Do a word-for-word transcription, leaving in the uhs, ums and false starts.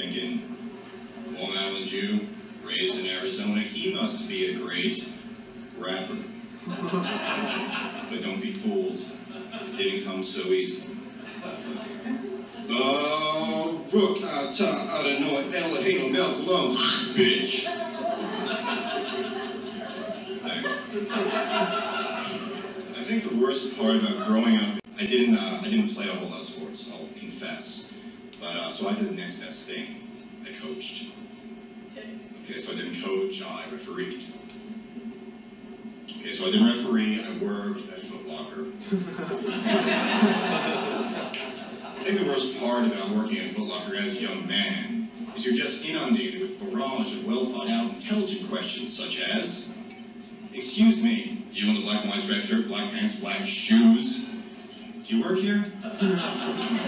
thinking, Long Island Jew, raised in Arizona, he must be a great rapper. But don't be fooled, it didn't come so easy. Oh, Rook, I ta, I don't know, Ella, Halo, Mel, Cologne, bitch. Thanks. I think the worst part about growing up, I didn't, uh, I didn't play a whole lot of sports, I'll confess. But, uh, so I did the next best thing. I coached. Okay, so I didn't coach, I refereed. Okay, so I didn't referee, I worked at Foot Locker. I think the worst part about working at Foot Locker as a young man is you're just inundated with a barrage of well-thought-out, intelligent questions such as, excuse me, you in the black and white striped shirt, black pants, black shoes, do you work here?